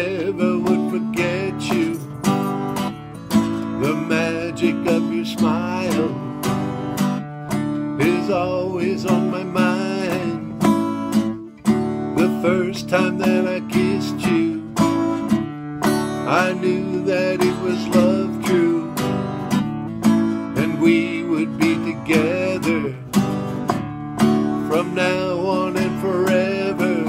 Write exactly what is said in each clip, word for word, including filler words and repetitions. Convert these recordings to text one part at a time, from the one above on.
never would forget you. The magic of your smile is always on my mind. The first time that I kissed you, I knew that it was love true, and we would be together from now on and forever.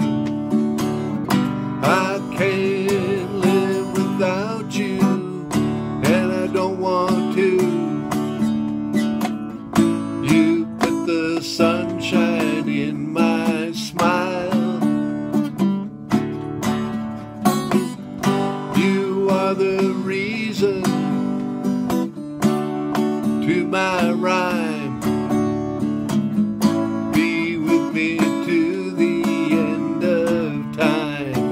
I can't live without you, and I don't want to. You put the sunshine in my smile. You are the reason to my rhyme. Be with me to the end of time.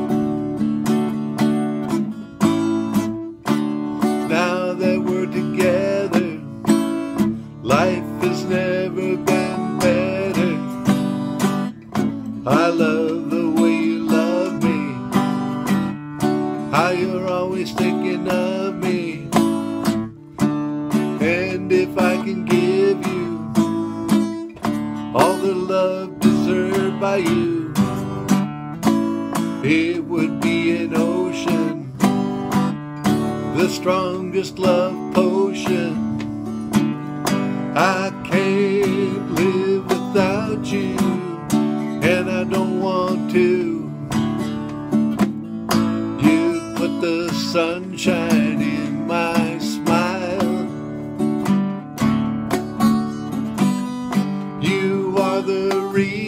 Now that we're together, life has never been better. I love the way you love me, how you're always thinking of me. And if I can give you all the love deserved by you, it would be an ocean, the strongest love potion. I can't live without you, and I don't want to. You put the sunshine in my smile. You are the reason